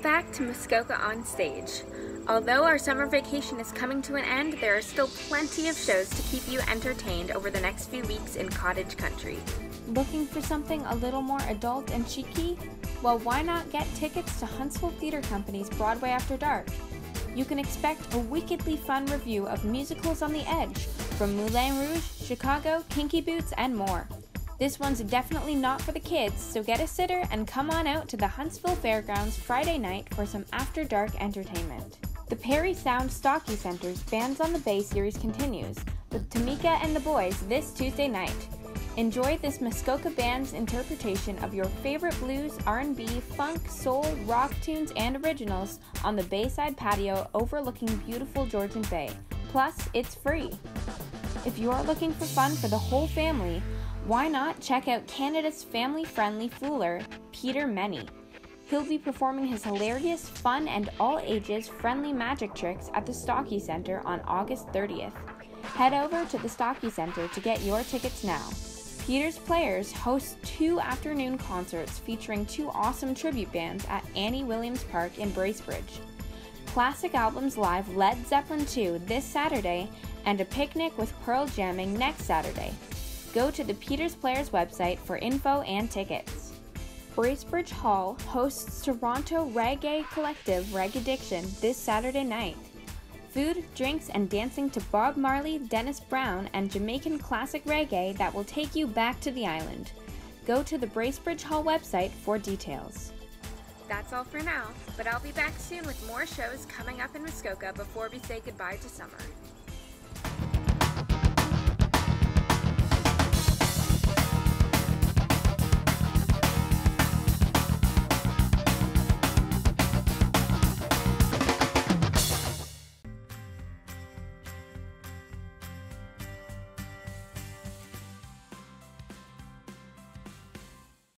back to Muskoka on Stage. Although our summer vacation is coming to an end, there are still plenty of shows to keep you entertained over the next few weeks in cottage country. Looking for something a little more adult and cheeky? Well, why not get tickets to Huntsville Theater Company's Broadway After Dark? You can expect a wickedly fun review of musicals on the edge, from Moulin Rouge, Chicago, Kinky Boots, and more. This one's definitely not for the kids, so get a sitter and come on out to the Huntsville Fairgrounds Friday night for some after-dark entertainment. The Perry Sound Stocky Center's Bands on the Bay series continues, with Tamika and the Boys this Tuesday night. Enjoy this Muskoka band's interpretation of your favorite blues, R&B, funk, soul, rock tunes, and originals on the Bayside patio overlooking beautiful Georgian Bay. Plus, it's free. If you're looking for fun for the whole family, why not check out Canada's family-friendly fooler, Peter Menny. He'll be performing his hilarious, fun, and all-ages friendly magic tricks at the Stocky Center on August 30th. Head over to the Stocky Center to get your tickets now. Peter's Players host 2 afternoon concerts featuring 2 awesome tribute bands at Annie Williams Park in Bracebridge. Classic Albums Live Led Zeppelin 2 this Saturday, and a picnic with Pearl jamming next Saturday. Go to the Peters Players website for info and tickets. Bracebridge Hall hosts Toronto Reggae Collective Reggaediction this Saturday night. Food, drinks, and dancing to Bob Marley, Dennis Brown, and Jamaican classic reggae that will take you back to the island. Go to the Bracebridge Hall website for details. That's all for now, but I'll be back soon with more shows coming up in Muskoka before we say goodbye to summer.